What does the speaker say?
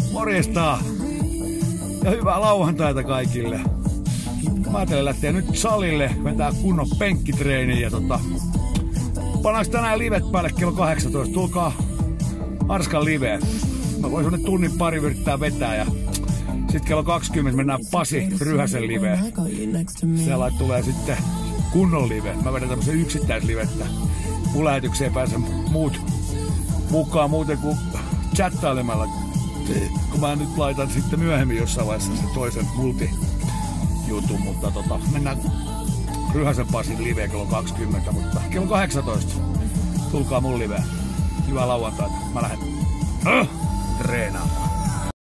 Morjesta ja hyvää lauantaita kaikille. Mä ajattelin lähteä nyt salille, vetää kunnon penkkitreeni ja pannaanko tänään livet päälle kello 18. Tulkaa Arskan liveen. Mä voin semmonen tunnin pari yrittää vetää ja sit kello 20 mennään Pasi Ryhäsen liveen. Siellä tulee sitten kunnon live. Mä vedän tämmösen yksittäislivettä. Mun lähetykseen ei pääse muut mukaan muuten kuin chattailemalla. Kun mä nyt laitan sitten myöhemmin jossain vaiheessa sen toisen multijutun, mutta mennään Ryhäsen Pasin liveen kello 20, mutta kello 18 tulkaa mun liveen. Hyvää lauantaita. Mä lähden treenaamaan.